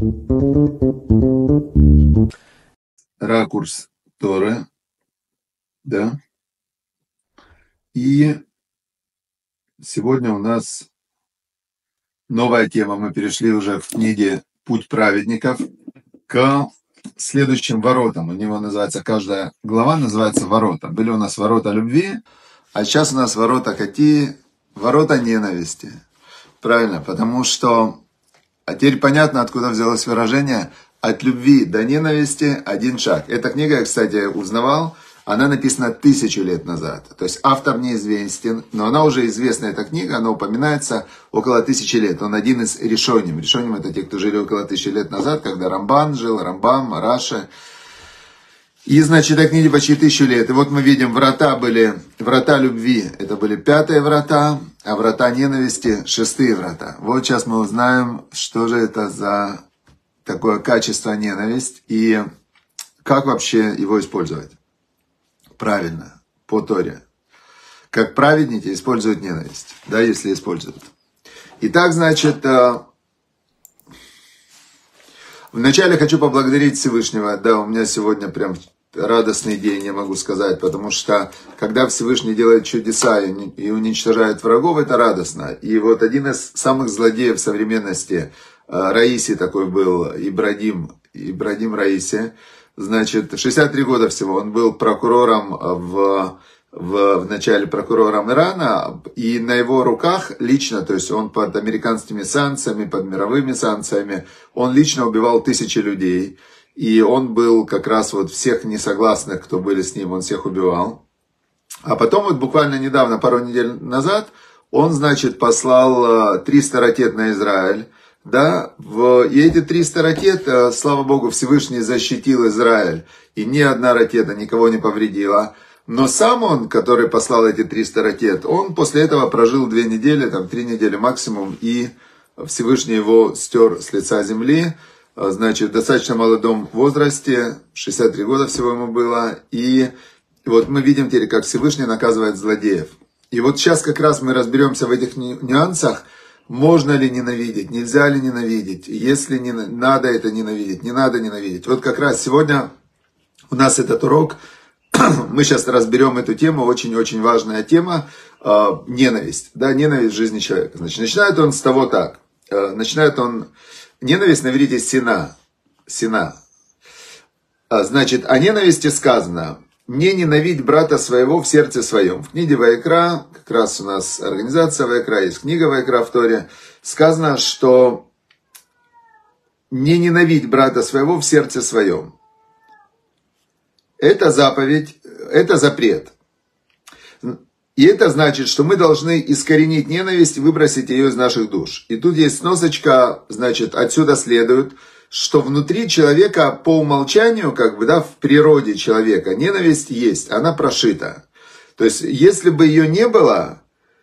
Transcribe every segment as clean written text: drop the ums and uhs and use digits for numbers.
Ракурс Торы, да. И сегодня у нас новая тема. Мы перешли уже в книге «Путь праведников» к следующим воротам. У него называется, каждая глава называется «Ворота». Были у нас ворота любви, а сейчас у нас ворота какие? Ворота ненависти. Правильно, потому что... А теперь понятно, откуда взялось выражение «от любви до ненависти один шаг». Эта книга, я, кстати, узнавал, она написана 1000 лет назад. То есть автор неизвестен, но она уже известна, эта книга, она упоминается около 1000 лет. Он один из решоним. Решоним — это те, кто жили около 1000 лет назад, когда Рамбан жил, Рамбам, Раши. И, значит, этой книге почти 1000 лет. И вот мы видим, врата были, врата любви, это были 5-е врата, а врата ненависти — 6-е врата. Вот сейчас мы узнаем, что же это за такое качество ненависть и как вообще его использовать. Правильно, по Торе. Как праведники используют ненависть, да, если используют. Итак, значит, вначале хочу поблагодарить Всевышнего. Да, у меня сегодня прям радостный день, я могу сказать, потому что когда Всевышний делает чудеса и уничтожает врагов, это радостно. И вот один из самых злодеев современности, Раиси такой был, Ибрагим Раиси, значит, 63 года всего, он был прокурором в начале прокурором Ирана, и на его руках лично, то есть он под американскими санкциями, под мировыми санкциями, он лично убивал 1000 людей. И он был как раз вот всех несогласных, кто были с ним, он всех убивал. А потом вот буквально недавно, пару недель назад, он, значит, послал 300 ракет на Израиль. Да, и эти 300 ракет, слава Богу, Всевышний защитил Израиль. И ни одна ракета никого не повредила. Но сам он, который послал эти 300 ракет, он после этого прожил 2 недели, там 3 недели максимум. И Всевышний его стер с лица земли. Значит, в достаточно молодом возрасте, 63 года всего ему было, и вот мы видим теперь, как Всевышний наказывает злодеев. И вот сейчас как раз мы разберемся в этих нюансах, можно ли ненавидеть, нельзя ли ненавидеть, если не надо это ненавидеть, не надо ненавидеть. Вот как раз сегодня у нас этот урок, мы сейчас разберем эту тему, очень-очень важная тема, ненависть, да, ненависть в жизни человека. Значит, начинает он с того так, ненависть на иврите сина. Значит, о ненависти сказано: не ненавидь брата своего в сердце своем. В книге Ваикра, как раз у нас организация Ваикра, есть книга Ваикра в Торе, сказано, что не ненавидь брата своего в сердце своем. Это заповедь, это запрет. И это значит, что мы должны искоренить ненависть и выбросить ее из наших душ. И тут есть сносочка, значит, отсюда следует, что внутри человека по умолчанию, как бы, да, в природе человека ненависть есть, она прошита. То есть, если бы ее не было,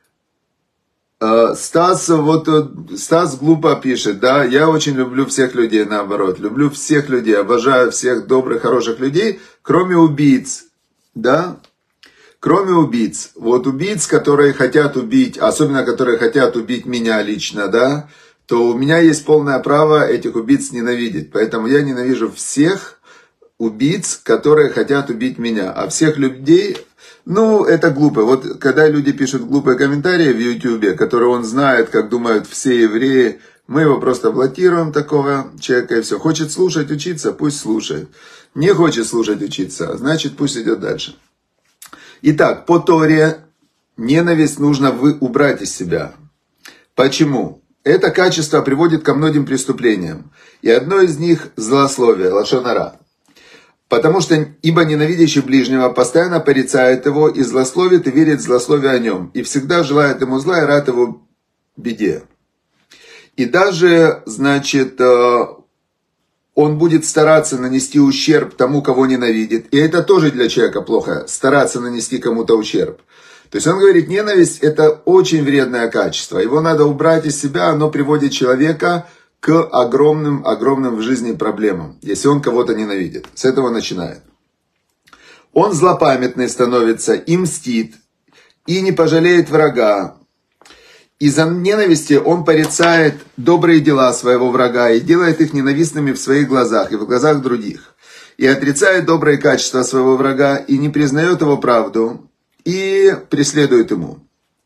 Стас глупо пишет, да, я очень люблю всех людей, наоборот, люблю всех людей, обожаю всех добрых, хороших людей, кроме убийц, да. Кроме убийц. Вот убийц, которые хотят убить, особенно которые хотят убить меня лично, да, то у меня есть полное право этих убийц ненавидеть. Поэтому я ненавижу всех убийц, которые хотят убить меня. А всех людей, ну, это глупо. Вот когда люди пишут глупые комментарии в YouTube, которые он знает, как думают все евреи, мы его просто блокируем, такого человека, и все. Хочет слушать, учиться, пусть слушает. Не хочет слушать, учиться, значит, пусть идет дальше. Итак, по Торе ненависть нужно убрать из себя. Почему? Это качество приводит ко многим преступлениям. И одно из них – злословие, лашон ара. Потому что, ибо ненавидящий ближнего постоянно порицает его и злословит, и верит в злословие о нем. И всегда желает ему зла и рад его беде. И даже, значит, он будет стараться нанести ущерб тому, кого ненавидит. И это тоже для человека плохо, стараться нанести кому-то ущерб. То есть он говорит, ненависть — это очень вредное качество. Его надо убрать из себя, оно приводит человека к огромным в жизни проблемам, если он кого-то ненавидит. С этого начинает. Он злопамятный становится, и мстит, и не пожалеет врага, из-за ненависти он порицает добрые дела своего врага и делает их ненавистными в своих глазах и в глазах других. И отрицает добрые качества своего врага и не признает его правду и преследует его.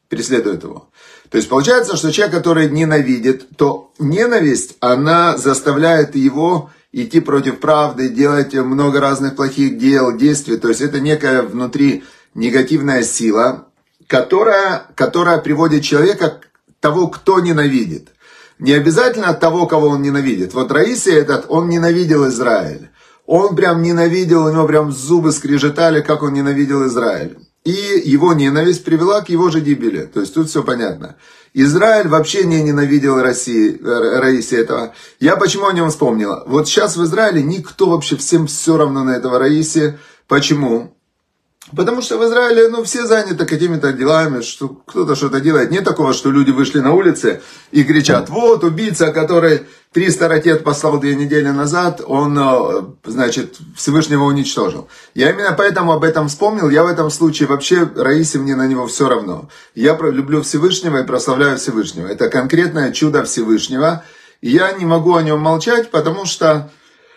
То есть получается, что человек, который ненавидит, то ненависть, она заставляет его идти против правды, делать много разных плохих дел, действий. То есть это некая внутри негативная сила, которая приводит человека к того, кто ненавидит. Не обязательно того, кого он ненавидит. Вот Раисия он ненавидел Израиль. Он прям ненавидел, у него прям зубы скрежетали, как он ненавидел Израиль. И его ненависть привела к его же гибели. То есть тут все понятно. Израиль вообще не ненавидел Раисия этого. Я почему о нем вспомнила? Вот сейчас в Израиле никто вообще, всем все равно на этого Раисия. Почему? Потому что в Израиле, все заняты какими-то делами, что кто-то что-то делает. Нет такого, что люди вышли на улицы и кричат: вот убийца, который 300 ракет послал 2 недели назад, он, значит, Всевышнего уничтожил. Я именно поэтому об этом вспомнил. Я в этом случае вообще, Раисе, мне на него все равно. Я люблю Всевышнего и прославляю Всевышнего. Это конкретное чудо Всевышнего. И я не могу о нем молчать, потому что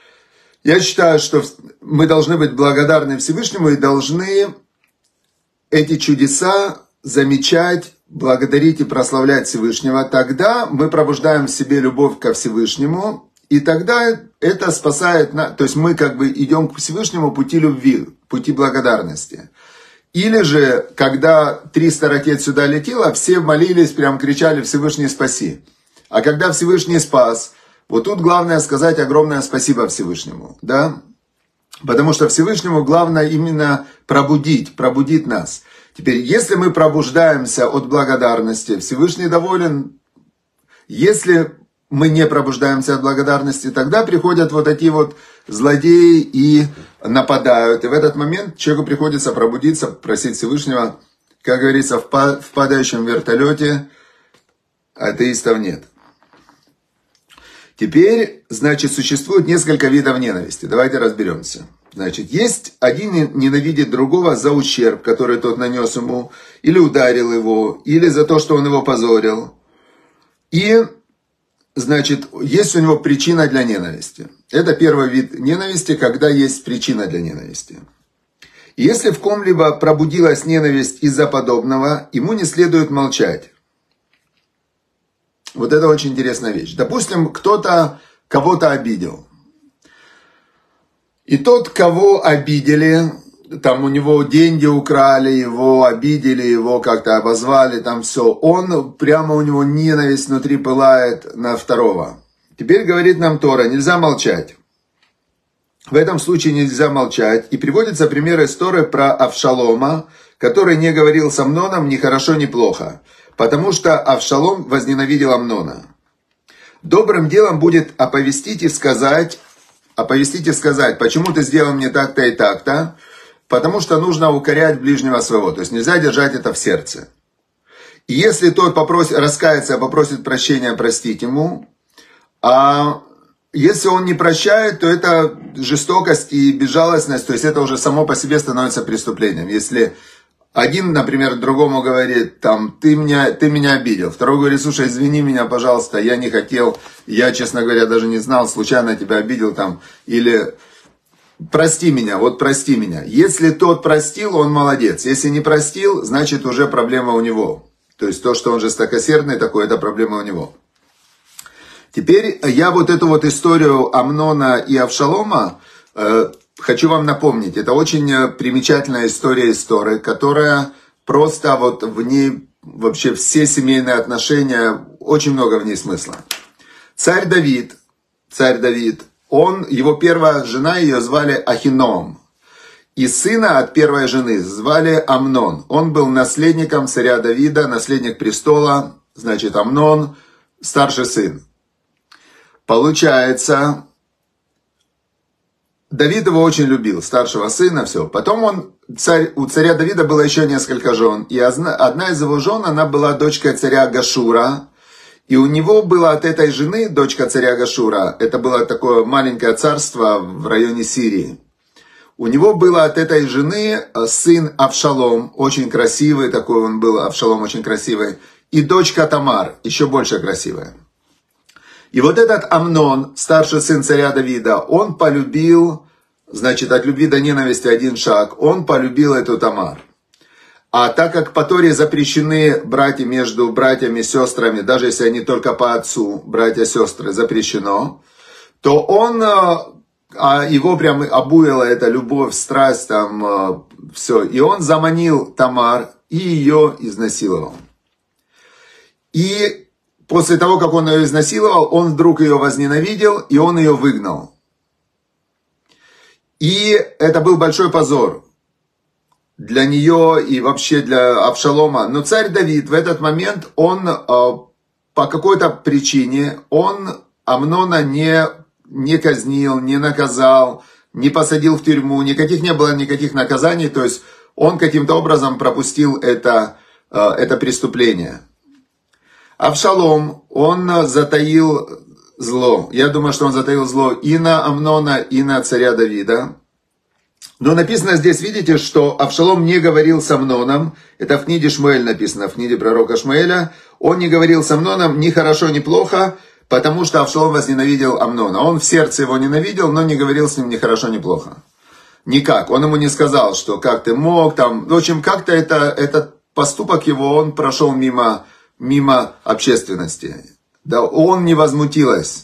я считаю, что мы должны быть благодарны Всевышнему и должны эти чудеса замечать, благодарить и прославлять Всевышнего. Тогда мы пробуждаем в себе любовь ко Всевышнему, и тогда это спасает нас. То есть мы как бы идем к Всевышнему пути любви, пути благодарности. Или же, когда 300 ракет сюда летело, все молились, прям кричали: Всевышний, спаси. А когда Всевышний спас, вот тут главное сказать огромное спасибо Всевышнему, да? Потому что Всевышнему главное именно пробудить нас. Теперь, если мы пробуждаемся от благодарности, Всевышний доволен. Если мы не пробуждаемся от благодарности, тогда приходят вот такие вот злодеи и нападают. И в этот момент человеку приходится пробудиться, просить Всевышнего, как говорится, в падающем вертолете атеистов нет. Теперь, значит, существует несколько видов ненависти. Давайте разберемся. Значит, есть один ненавидит другого за ущерб, который тот нанес ему, или ударил его, или за то, что он его позорил. И, значит, есть у него причина для ненависти. Это первый вид ненависти, когда есть причина для ненависти. И если в ком-либо пробудилась ненависть из-за подобного, ему не следует молчать. Вот это очень интересная вещь. Допустим, кто-то кого-то обидел. И тот, кого обидели, там у него деньги украли, его обидели, его как-то обозвали, там все. Он, прямо у него ненависть внутри пылает на второго. Теперь говорит нам Тора, нельзя молчать. В этом случае нельзя молчать. И приводится пример из Торы про Авшалома, который не говорил с Амноном ни хорошо, ни плохо. Потому что Авшалом возненавидел Амнона. Добрым делом будет оповестить и сказать, почему ты сделал мне так-то и так-то, потому что нужно укорять ближнего своего. То есть нельзя держать это в сердце. И если тот раскается, попросит прощения, простить ему. А если он не прощает, то это жестокость и безжалостность. То есть это уже само по себе становится преступлением. Если один, например, другому говорит, там, ты меня обидел. Второй говорит, слушай, извини меня, пожалуйста, я не хотел, я, честно говоря, даже не знал, случайно тебя обидел там. Или прости меня, вот прости меня. Если тот простил, он молодец. Если не простил, значит уже проблема у него. То есть то, что он жестокосердный такой, это проблема у него. Теперь я вот эту вот историю Амнона и Авшалома хочу вам напомнить. Это очень примечательная история из Торы, которая просто вот в ней вообще все семейные отношения, очень много в ней смысла. Царь Давид, его первая жена, ее звали Ахиноам. И сына от первой жены звали Амнон. Он был наследником царя Давида, наследник престола, значит, Амнон, старший сын. Получается, Давид его очень любил, старшего сына, все. Потом у царя Давида было еще несколько жен. И одна из его жен, она была дочкой царя Гашура. И у него было от этой жены, дочка царя Гашура, это было такое маленькое царство в районе Сирии. У него было от этой жены сын Авшалом, очень красивый такой он был, Авшалом очень красивый. и дочка Тамар, еще больше красивая. И вот этот Амнон, старший сын царя Давида, он полюбил, значит, от любви до ненависти один шаг, он полюбил эту Тамар. А так как по Торе запрещены братья между братьями и сестрами, даже если они только по отцу, братья-сестры, запрещено, то он, его прям обуяла эта любовь, страсть, там, все. И он заманил Тамар и ее изнасиловал. И после того, как он ее изнасиловал, он вдруг ее возненавидел, и он ее выгнал. И это был большой позор для нее и вообще для Авшалома. Но царь Давид в этот момент, он по какой-то причине, он Амнона не казнил, не наказал, не посадил в тюрьму, не было никаких наказаний, то есть он каким-то образом пропустил это преступление. Авшалом, он затаил зло. Я думаю, что он затаил зло и на Амнона, и на царя Давида. Но написано здесь, видите, что Авшалом не говорил с Амноном. Это в книге Шмуэль написано, в книге пророка Шмуэля. Он не говорил с Амноном ни хорошо, ни плохо, потому что Авшалом возненавидел Амнона. Он в сердце его ненавидел, но не говорил с ним ни хорошо, ни плохо. Никак. Он ему не сказал, что как ты мог, там. В общем, как-то этот поступок его, он прошел мимо общественности. Да, он не возмутилась.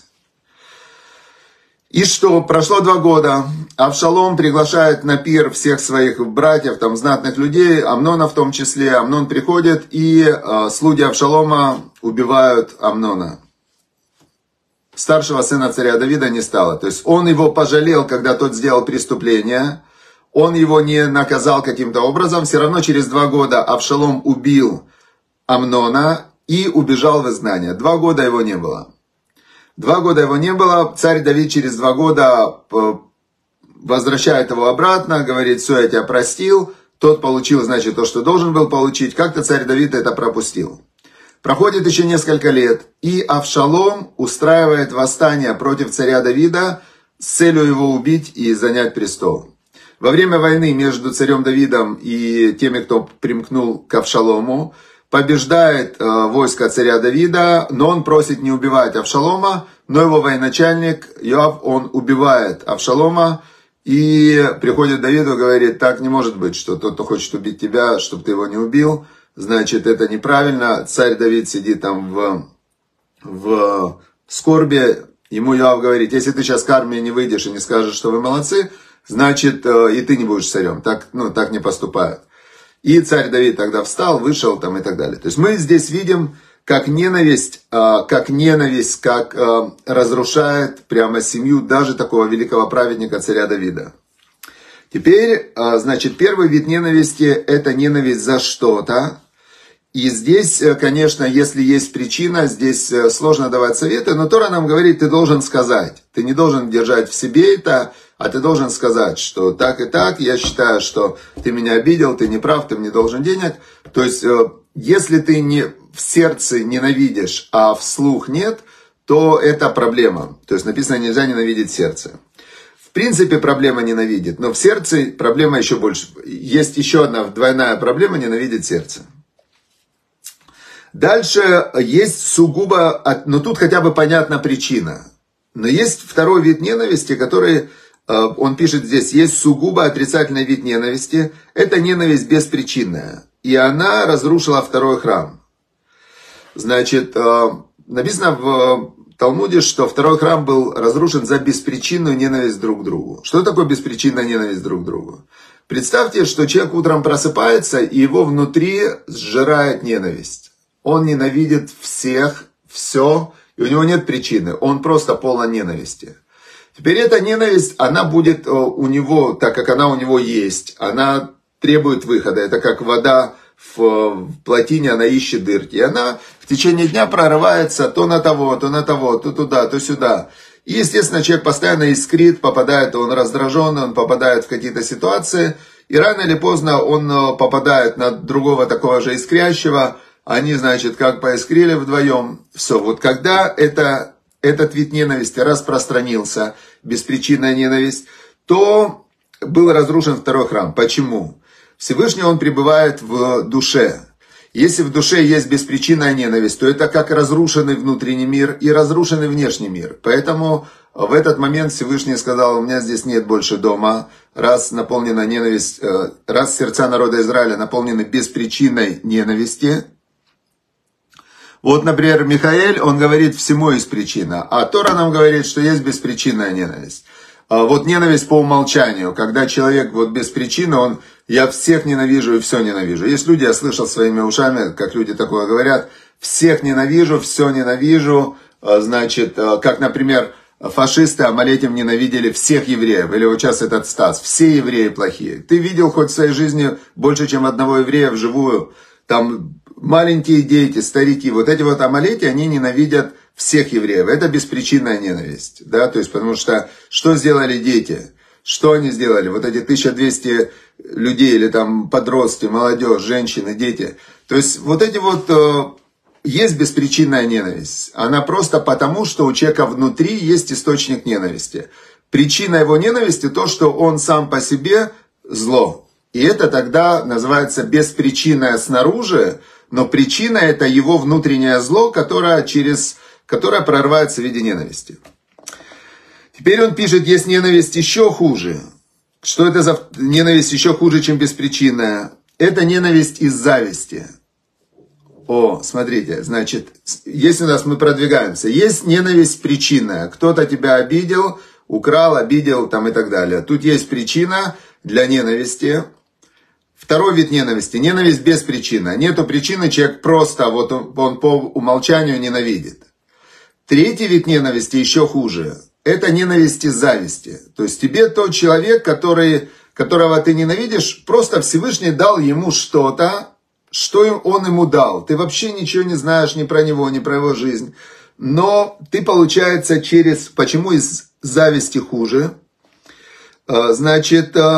И что? Прошло 2 года. Авшалом приглашает на пир всех своих братьев, там, знатных людей, Амнона в том числе. Амнон приходит, и слуги Авшалома убивают Амнона. Старшего сына царя Давида не стало. То есть он его пожалел, когда тот сделал преступление. Он его не наказал каким-то образом. Все равно через 2 года Авшалом убил Амнона и убежал в изгнание. 2 года его не было. 2 года его не было. Царь Давид через 2 года возвращает его обратно, говорит, все, я тебя простил. Тот получил, значит, то, что должен был получить. Как-то царь Давид это пропустил. Проходит еще несколько лет, и Авшалом устраивает восстание против царя Давида с целью его убить и занять престол. Во время войны между царем Давидом и теми, кто примкнул к Авшалому, побеждает войско царя Давида, но он просит не убивать Авшалома, но его военачальник Йоав, он убивает Авшалома, и приходит к Давиду и говорит, так не может быть, что тот, кто хочет убить тебя, чтобы ты его не убил, значит, это неправильно. Царь Давид сидит там в скорби, ему Йоав говорит, если ты сейчас к армии не выйдешь и не скажешь, что вы молодцы, значит, и ты не будешь царем, так не поступают. И царь Давид тогда встал, вышел там и так далее. То есть мы здесь видим, как ненависть разрушает прямо семью даже такого великого праведника царя Давида. Теперь, значит, первый вид ненависти – это ненависть за что-то. И здесь, конечно, если есть причина, здесь сложно давать советы, но Тора нам говорит, ты должен сказать. Ты не должен держать в себе это, а ты должен сказать, что так и так, я считаю, что ты меня обидел, ты не прав, ты мне должен денег. То есть, если ты не в сердце ненавидишь, а вслух нет, то это проблема. То есть написано, нельзя ненавидеть сердце. В принципе, проблема ненавидит, но в сердце проблема еще больше. Есть еще одна двойная проблема, ненавидит сердце. Дальше есть сугубо, но тут хотя бы понятна причина. Но есть второй вид ненависти, который, он пишет здесь, есть сугубо отрицательный вид ненависти. Это ненависть беспричинная. И она разрушила второй храм. Значит, написано в Талмуде, что второй храм был разрушен за беспричинную ненависть друг к другу. Что такое беспричинная ненависть друг к другу? Представьте, что человек утром просыпается, и его внутри сжирает ненависть. Он ненавидит всех, все, и у него нет причины. Он просто полон ненависти. Теперь эта ненависть, она будет у него, так как она у него есть, она требует выхода. Это как вода в плотине, она ищет дырки. И она в течение дня прорывается то на того, то туда, то сюда. И, естественно, человек постоянно искрит, попадает, он раздражен, он попадает в какие-то ситуации. И рано или поздно он попадает на другого такого же искрящего. Они, значит, как поискрили вдвоем. Все, вот когда этот вид ненависти распространился, беспричинная ненависть, то был разрушен второй храм. Почему? Всевышний, он пребывает в душе. Если в душе есть беспричинная ненависть, то это как разрушенный внутренний мир и разрушенный внешний мир. Поэтому в этот момент Всевышний сказал: у меня здесь нет больше дома, раз наполнена ненависть, раз сердца народа Израиля наполнены беспричинной ненависти. Вот, например, Михаэль, он говорит, всему есть причина, а Тора нам говорит, что есть беспричинная ненависть. Вот ненависть по умолчанию, когда человек вот без причины, я всех ненавижу и все ненавижу. Есть люди, я слышал своими ушами, как люди такое говорят: всех ненавижу, все ненавижу. Значит, как, например, фашисты Амалетим ненавидели всех евреев. Или вот сейчас этот Стас: все евреи плохие. Ты видел хоть в своей жизни больше, чем одного еврея вживую? Там маленькие дети, старики, вот эти вот Амалети, они ненавидят всех евреев. Это беспричинная ненависть. Да? То есть, потому что сделали дети? Что они сделали? Вот эти 1200 людей, или там подростки, молодежь, женщины, дети. То есть, вот эти вот... Есть беспричинная ненависть. Она просто потому, что у человека внутри есть источник ненависти. Причина его ненависти то, что он сам по себе зло. И это тогда называется беспричинное снаружи, но причина это его внутреннее зло, которое прорывается в виде ненависти. Теперь он пишет, есть ненависть еще хуже. Что это за ненависть еще хуже, чем беспричинная? Это ненависть из зависти. Смотрите, значит, если у нас мы продвигаемся, есть ненависть причинная. Кто-то тебя обидел, украл, обидел там и так далее. Тут есть причина для ненависти. Второй вид ненависти. Ненависть без причины. Нету причины, человек просто он по умолчанию ненавидит. Третий вид ненависти еще хуже. Это ненависть из зависти. То есть тебе тот человек, которого ты ненавидишь, просто Всевышний дал ему что-то, что он ему дал. Ты вообще ничего не знаешь ни про него, ни про его жизнь. Но ты, получается, Почему из зависти хуже? Значит...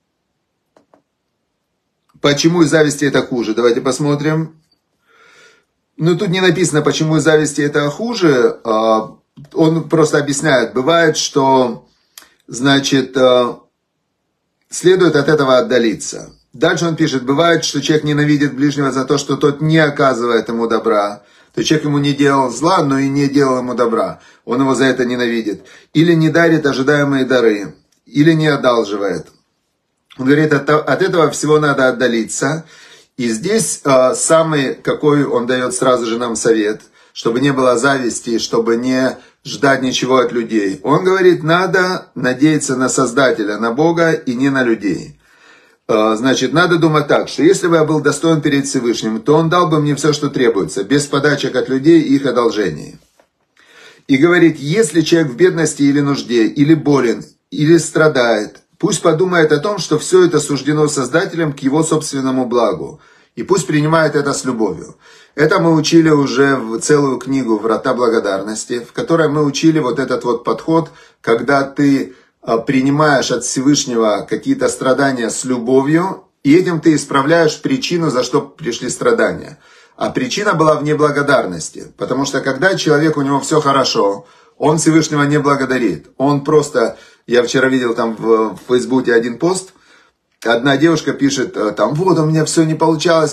Почему из зависти это хуже? Давайте посмотрим. Тут не написано, почему из зависти это хуже. Он просто объясняет. Бывает, что, значит, следует от этого отдалиться. Дальше он пишет, бывает, что человек ненавидит ближнего за то, что тот не оказывает ему добра. То есть человек ему не делал зла, но и не делал ему добра. Он его за это ненавидит. Или не дарит ожидаемые дары. Или не одалживает. Он говорит, от этого всего надо отдалиться. И здесь самый, какой он дает сразу же нам совет, чтобы не было зависти, чтобы не ждать ничего от людей. Он говорит, надо надеяться на Создателя, на Бога и не на людей. Значит, надо думать так, что если бы я был достоин перед Всевышним, то Он дал бы мне все, что требуется, без подачек от людей и их одолжений. И говорит, если человек в бедности или нужде, или болен, или страдает, пусть подумает о том, что все это суждено Создателем к его собственному благу. И пусть принимает это с любовью. Это мы учили уже в целую книгу «Врата благодарности», в которой мы учили вот этот вот подход, когда ты принимаешь от Всевышнего какие-то страдания с любовью, и этим ты исправляешь причину, за что пришли страдания. А причина была в неблагодарности. Потому что когда человек, у него все хорошо, он Всевышнего не благодарит. Он просто... Я вчера видел там в Фейсбуке один пост. Одна девушка пишет, там, вот у меня все не получалось.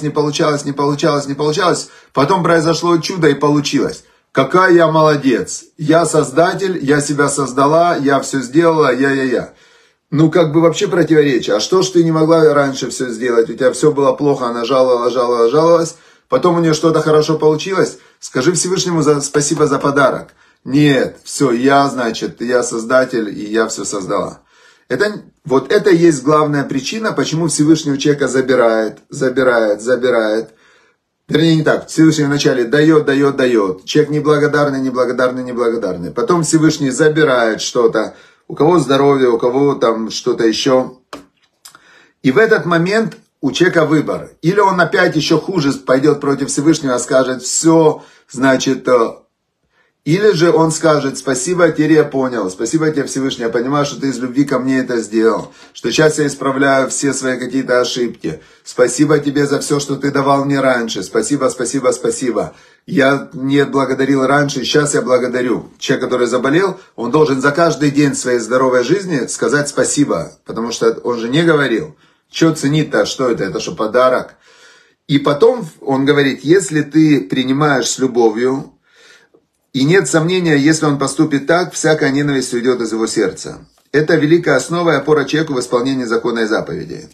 Потом произошло чудо и получилось. Какая я молодец. Я создатель, я себя создала, я все сделала, я. Вообще противоречие. А что ж ты не могла раньше все сделать? У тебя все было плохо, она жаловалась. Потом у нее что-то хорошо получилось. Скажи Всевышнему спасибо за подарок. Нет, все, я создатель, и я все создала. Это есть главная причина, почему Всевышний у человека забирает. Вернее, не так. Всевышний вначале дает. Человек неблагодарный. Потом Всевышний забирает что-то. У кого здоровье, у кого там что-то еще. И в этот момент у человека выбор. Или он опять еще хуже пойдет против Всевышнего, скажет, все, значит... Или же он скажет, спасибо, теперь я понял, спасибо тебе, Всевышний, я понимаю, что ты из любви ко мне это сделал, что сейчас я исправляю все свои какие-то ошибки. Спасибо тебе за все, что ты давал мне раньше. Спасибо. Я не благодарил раньше, сейчас я благодарю. Человек, который заболел, он должен за каждый день своей здоровой жизни сказать спасибо, потому что он же не говорил. Что ценить-то, что это? Это что, подарок? И потом он говорит, если ты принимаешь с любовью, и нет сомнения, если он поступит так, всякая ненависть уйдет из его сердца. Это великая основа и опора человеку в исполнении закона и заповедей.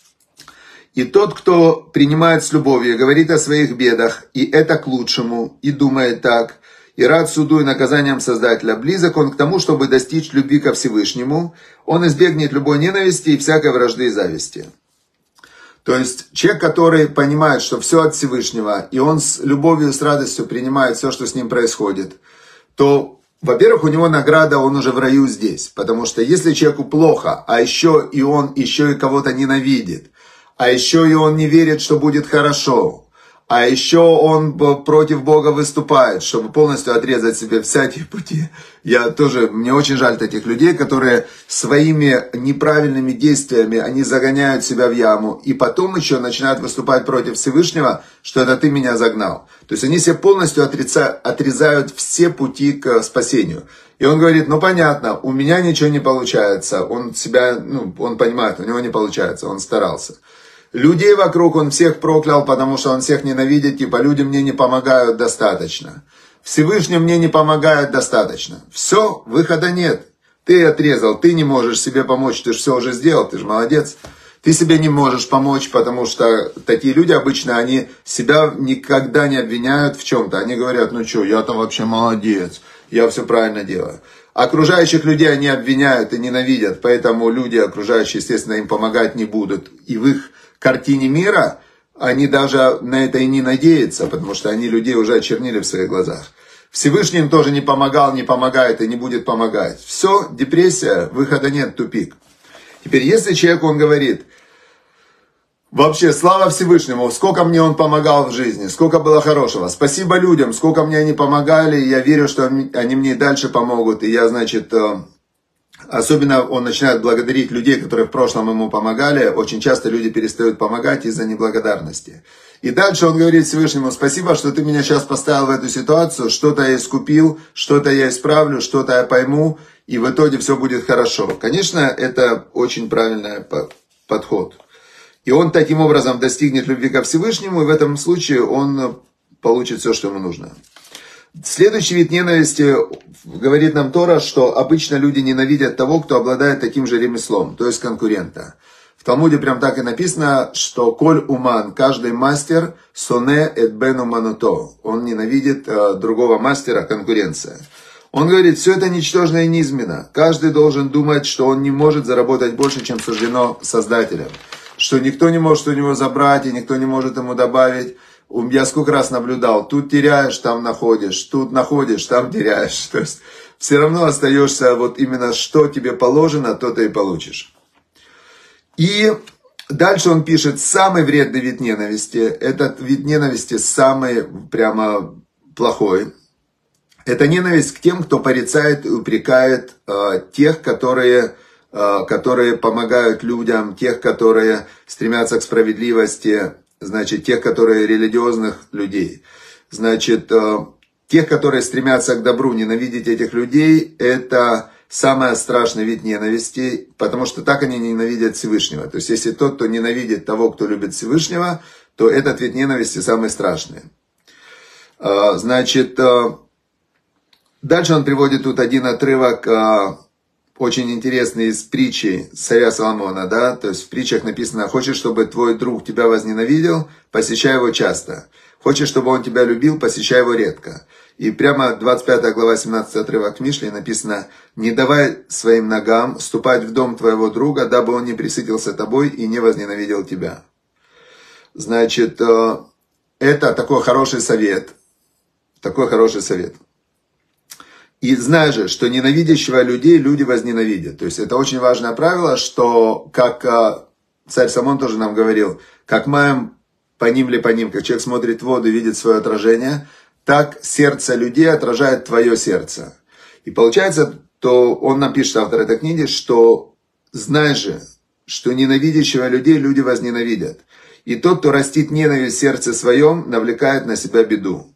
И тот, кто принимает с любовью, говорит о своих бедах, и это к лучшему, и думает так, и рад суду и наказаниям Создателя, близок он к тому, чтобы достичь любви ко Всевышнему, он избегнет любой ненависти и всякой вражды и зависти. То есть человек, который понимает, что все от Всевышнего, и он с любовью, с радостью принимает все, что с ним происходит, то, во-первых, у него награда, он уже в раю здесь. Потому что если человеку плохо, а еще и он еще и кого-то ненавидит, а еще и он не верит, что будет хорошо, а еще он против Бога выступает, чтобы полностью отрезать себе всякие пути. Мне очень жаль таких людей, которые своими неправильными действиями, они загоняют себя в яму, и потом еще начинают выступать против Всевышнего, что это ты меня загнал. То есть они себе полностью отрезают все пути к спасению. И он говорит, понятно, у меня ничего не получается. Он понимает, у него не получается, он старался. Людей вокруг он всех проклял, потому что он всех ненавидит, люди мне не помогают достаточно. Всевышний мне не помогает достаточно. Все, выхода нет. Ты отрезал, ты не можешь себе помочь, ты же все уже сделал, ты же молодец. Ты себе не можешь помочь, потому что такие люди обычно, они себя никогда не обвиняют в чем-то. Они говорят, я-то вообще молодец, я все правильно делаю. Окружающих людей они обвиняют и ненавидят, поэтому люди окружающие, естественно, им помогать не будут. И в их картине мира они даже на это и не надеются, потому что они людей уже очернили в своих глазах. Всевышний им тоже не помогал, не помогает и не будет помогать. Все, депрессия, выхода нет, тупик. Теперь, если человеку он говорит, вообще, слава Всевышнему, сколько мне он помогал в жизни, сколько было хорошего, спасибо людям, сколько мне они помогали, я верю, что они мне и дальше помогут, и я, особенно он начинает благодарить людей, которые в прошлом ему помогали. Очень часто люди перестают помогать из-за неблагодарности. И дальше он говорит Всевышнему, спасибо, что ты меня сейчас поставил в эту ситуацию, что-то я искупил, что-то я исправлю, что-то я пойму, и в итоге все будет хорошо. Конечно, это очень правильный подход. И он таким образом достигнет любви ко Всевышнему, и в этом случае он получит все, что ему нужно. Следующий вид ненависти, говорит нам Тора, что обычно люди ненавидят того, кто обладает таким же ремеслом, то есть конкурента. В Талмуде прям так и написано, что коль уман, каждый мастер, соне эт бен умануто, он ненавидит другого мастера, конкуренция. Он говорит, все это ничтожно и низменно. Каждый должен думать, что он не может заработать больше, чем суждено Создателем. Что никто не может у него забрать, и никто не может ему добавить. Я сколько раз наблюдал, тут теряешь, там находишь, тут находишь, там теряешь. То есть все равно остаешься именно что тебе положено, то ты и получишь. И дальше он пишет, самый вредный вид ненависти, этот вид ненависти самый прямо плохой. Это ненависть к тем, кто порицает и упрекает тех, которые помогают людям, тех, которые стремятся к справедливости, тех, которые религиозных людей. Тех, которые стремятся к добру, ненавидеть этих людей, это самый страшный вид ненависти, потому что так они ненавидят Всевышнего. То есть, если тот, кто ненавидит того, кто любит Всевышнего, то этот вид ненависти самый страшный. Дальше он приводит тут один отрывок, очень интересный из притчи царя Соломона, да, то есть в притчах написано, хочешь, чтобы твой друг тебя возненавидел, посещай его часто. Хочешь, чтобы он тебя любил, посещай его редко. И прямо 25 глава, 17 отрывок Мишли написано, не давай своим ногам ступать в дом твоего друга, дабы он не пресытился тобой и не возненавидел тебя. Это такой хороший совет. И знай же, что ненавидящего людей люди возненавидят. То есть это очень важное правило, что, как царь Соломон тоже нам говорил, как маем по ним ли по ним, как человек смотрит в воду и видит свое отражение, так сердце людей отражает твое сердце. И получается, то он нам пишет, автор этой книги, что знай же, что ненавидящего людей люди возненавидят. И тот, кто растит ненависть в сердце своем, навлекает на себя беду.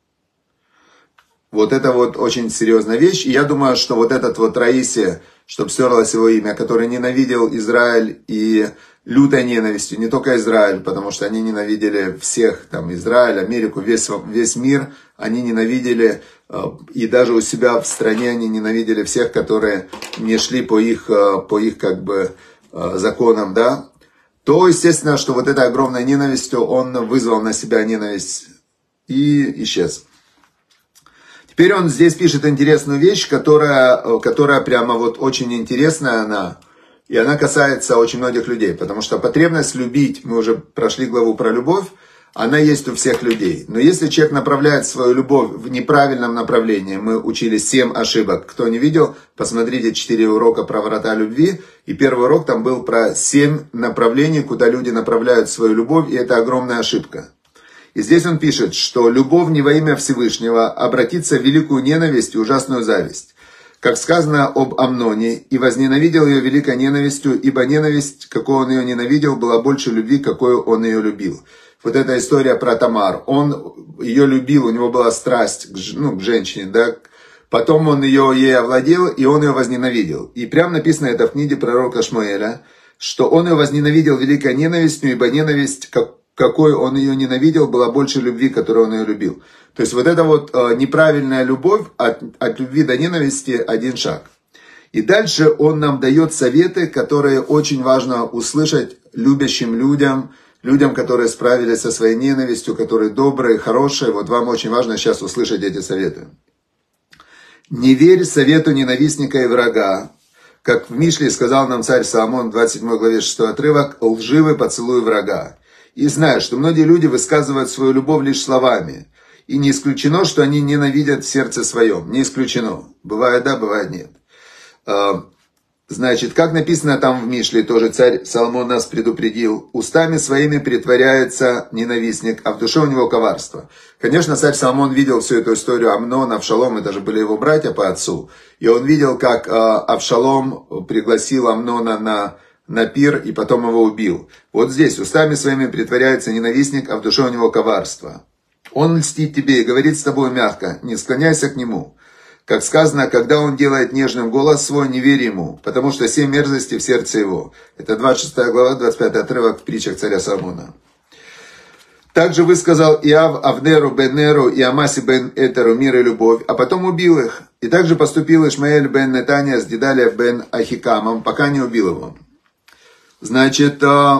Вот это очень серьезная вещь. И я думаю, что этот Раиси, чтобы стерлось его имя, который ненавидел Израиль и лютой ненавистью, не только Израиль, потому что они ненавидели всех, там, Израиль, Америку, весь мир, они ненавидели, и даже у себя в стране они ненавидели всех, которые не шли по их как бы законам, да, то, естественно, что вот этой огромной ненавистью он вызвал на себя ненависть и исчез. Теперь он здесь пишет интересную вещь, которая прямо вот очень интересная она, и она касается очень многих людей, потому что потребность любить, мы уже прошли главу про любовь, она есть у всех людей. Но если человек направляет свою любовь в неправильном направлении, мы учили 7 ошибок. Кто не видел, посмотрите 4 урока про врата любви. И первый урок там был про 7 направлений, куда люди направляют свою любовь, и это огромная ошибка. И здесь он пишет, что любовь не во имя Всевышнего обратится в великую ненависть и ужасную зависть. Как сказано об Амноне, и возненавидел ее великой ненавистью, ибо ненависть, какой он ее ненавидел, была больше любви, какой он ее любил. Вот эта история про Тамар. Он ее любил, у него была страсть к женщине, да. Потом он ей овладел, и он ее возненавидел. И прямо написано это в книге пророка Шмуэля, что он ее возненавидел великой ненавистью, ибо ненависть, какой он ее ненавидел, была больше любви, которую он ее любил. То есть вот эта вот неправильная любовь от любви до ненависти один шаг. И дальше он нам дает советы, которые очень важно услышать любящим людям, которые справились со своей ненавистью, которые добрые, хорошие. Вот вам очень важно сейчас услышать эти советы. Не верь совету ненавистника и врага. Как в Мишле сказал нам царь Соломон в 27 главе 6 отрывок, лживый поцелуй врага. И знай, что многие люди высказывают свою любовь лишь словами. И не исключено, что они ненавидят в сердце своем. Не исключено. Бывает да, бывает нет. Значит, как написано там в Мишле, тоже царь Соломон нас предупредил, устами своими притворяется ненавистник, а в душе у него коварство. Конечно, царь Соломон видел всю эту историю Амнона, Авшалом, это же были его братья по отцу. И он видел, как Авшалом пригласил Амнона на пир и потом его убил. Вот здесь, устами своими притворяется ненавистник, а в душе у него коварство. Он льстит тебе и говорит с тобой мягко, не склоняйся к нему. Как сказано, когда он делает нежным голос свой, не верь ему, потому что 7 мерзостей в сердце его. Это 26 глава, 25 отрывок в притчах царя Соломона. Также высказал Иав Авнеру бен Неру и Амаси бен Этеру мир и любовь, а потом убил их. И также поступил Ишмаэль бен Нетания с Гедалия бен Ахикамом, пока не убил его. Значит,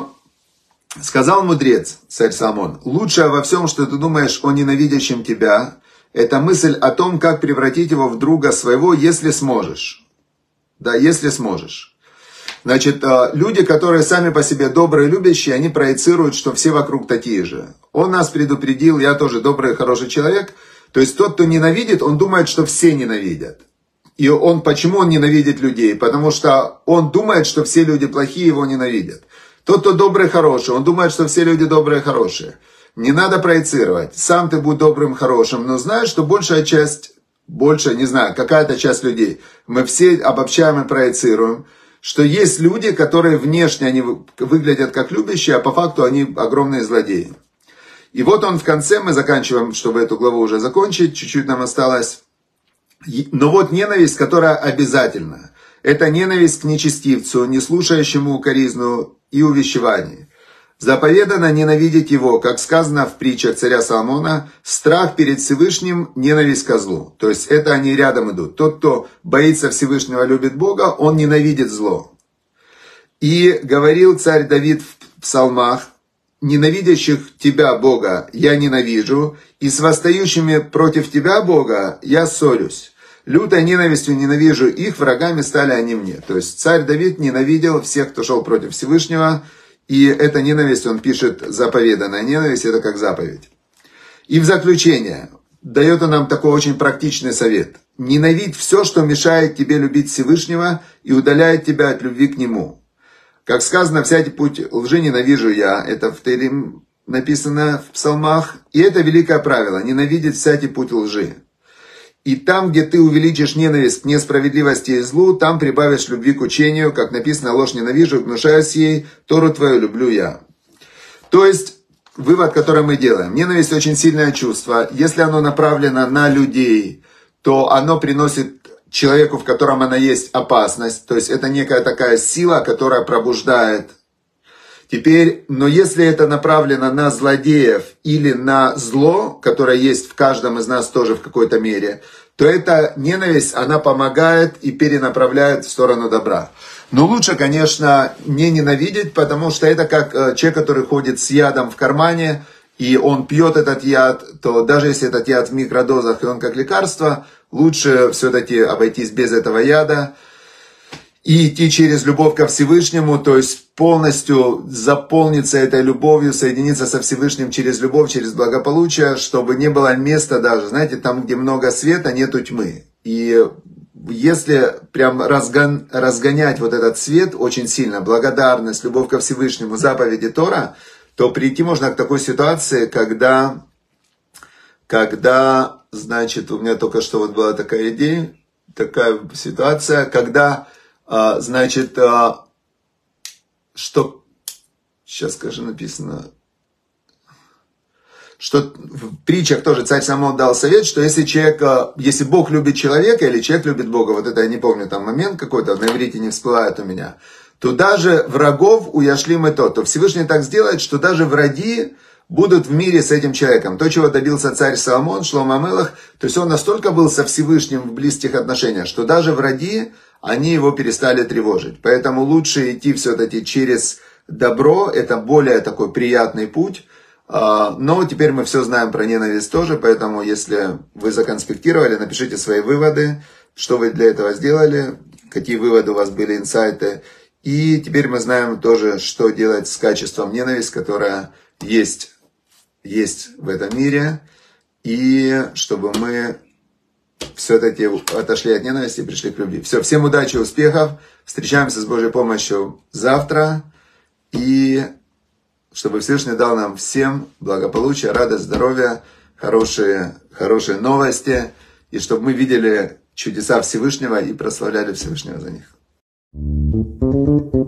сказал мудрец, царь Соломон, лучшее во всем, что ты думаешь о ненавидящем тебя, это мысль о том, как превратить его в друга своего, если сможешь. Да, если сможешь. Значит, люди, которые сами по себе добрые, любящие, они проецируют, что все вокруг такие же. Он нас предупредил, я тоже добрый, хороший человек. То есть тот, кто ненавидит, он думает, что все ненавидят. И почему он ненавидит людей? Потому что он думает, что все люди плохие, его ненавидят. Тот, кто добрый, хороший, он думает, что все люди добрые, хорошие. Не надо проецировать. Сам ты будь добрым, хорошим, но знаешь, что большая часть, не знаю, какая-то часть людей, мы все обобщаем и проецируем, что есть люди, которые внешне они выглядят как любящие, а по факту они огромные злодеи. И вот он в конце, мы заканчиваем, чтобы эту главу уже закончить, чуть-чуть нам осталось. Но вот ненависть, которая обязательна. Это ненависть к нечестивцу, не слушающему укоризну и увещевание. Заповедано ненавидеть его, как сказано в притчах царя Соломона, страх перед Всевышним, ненависть ко злу. То есть это они рядом идут. Тот, кто боится Всевышнего, любит Бога, он ненавидит зло. И говорил царь Давид в псалмах, ненавидящих тебя, Бога, я ненавижу, и с восстающими против тебя, Бога, я ссорюсь. Лютой ненавистью ненавижу их, врагами стали они мне. То есть царь Давид ненавидел всех, кто шел против Всевышнего, и эта ненависть, он пишет, заповеданная ненависть, это как заповедь. И в заключение, дает он нам такой очень практичный совет. Ненавидь все, что мешает тебе любить Всевышнего и удаляет тебя от любви к Нему. Как сказано, всякий путь лжи ненавижу я. Это в Теилим написано в псалмах. И это великое правило, ненавидеть всякий путь лжи. И там, где ты увеличишь ненависть к несправедливости и злу, там прибавишь любви к учению, как написано, ложь ненавижу, гнушаюсь ей, Тору твою люблю я. То есть, вывод, который мы делаем. Ненависть очень сильное чувство. Если оно направлено на людей, то оно приносит человеку, в котором она есть, опасность. То есть, это некая такая сила, которая пробуждает. Теперь, но если это направлено на злодеев или на зло, которое есть в каждом из нас тоже в какой-то мере, то эта ненависть, она помогает и перенаправляет в сторону добра. Но лучше, конечно, не ненавидеть, потому что это как человек, который ходит с ядом в кармане, и он пьет этот яд, то даже если этот яд в микродозах, и он как лекарство, лучше все-таки обойтись без этого яда и идти через любовь ко Всевышнему, то есть полностью заполниться этой любовью, соединиться со Всевышним через любовь, через благополучие, чтобы не было места даже, знаете, там, где много света, нету тьмы. И если прям разгонять вот этот свет очень сильно, благодарность, любовь ко Всевышнему, заповеди Тора, то прийти можно к такой ситуации, когда, значит, у меня только что вот была такая идея, такая ситуация, когда, значит, что, сейчас скажи, написано, что в притчах тоже царь Соломон дал совет, что если Бог любит человека или человек любит Бога, вот это я не помню, там момент какой-то, на иврите не всплывает у меня, то даже врагов уяшлим и то Всевышний так сделает, что даже враги будут в мире с этим человеком. То, чего добился царь Соломон, Шломо ха-Мелех, то есть он настолько был со Всевышним в близких отношениях, что даже враги, они его перестали тревожить. Поэтому лучше идти все-таки через добро, это более такой приятный путь. Но теперь мы все знаем про ненависть тоже, поэтому если вы законспектировали, напишите свои выводы, что вы для этого сделали, какие выводы у вас были, инсайты. И теперь мы знаем тоже, что делать с качеством ненависти, которая есть в этом мире. И чтобы мы все-таки отошли от ненависти и пришли к любви. Все, всем удачи, успехов. Встречаемся с Божьей помощью завтра. И чтобы Всевышний дал нам всем благополучие, радость, здоровье, хорошие новости. И чтобы мы видели чудеса Всевышнего и прославляли Всевышнего за них.